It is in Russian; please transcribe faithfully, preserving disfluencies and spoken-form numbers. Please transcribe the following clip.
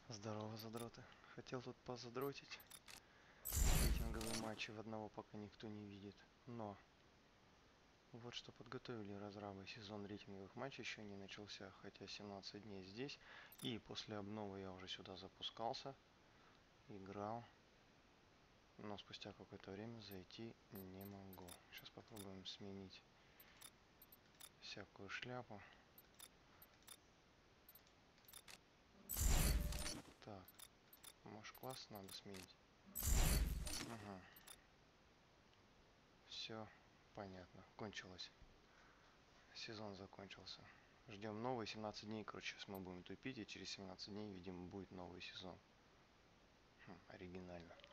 Здорово, задроты. Хотел тут позадротить. Рейтинговые матчи в одного пока никто не видит. Но вот что подготовили разрабы. Сезон рейтинговых матчей еще не начался, хотя семнадцать дней здесь. И после обновы я уже сюда запускался, играл. Но спустя какое-то время зайти не могу. Сейчас попробуем сменить всякую шляпу. Так, может, класс надо сменить? Угу. Все понятно. Кончилось. Сезон закончился. Ждем новый. семнадцать дней, короче, сейчас мы будем тупить, и через семнадцать дней, видимо, будет новый сезон. Хм, оригинально.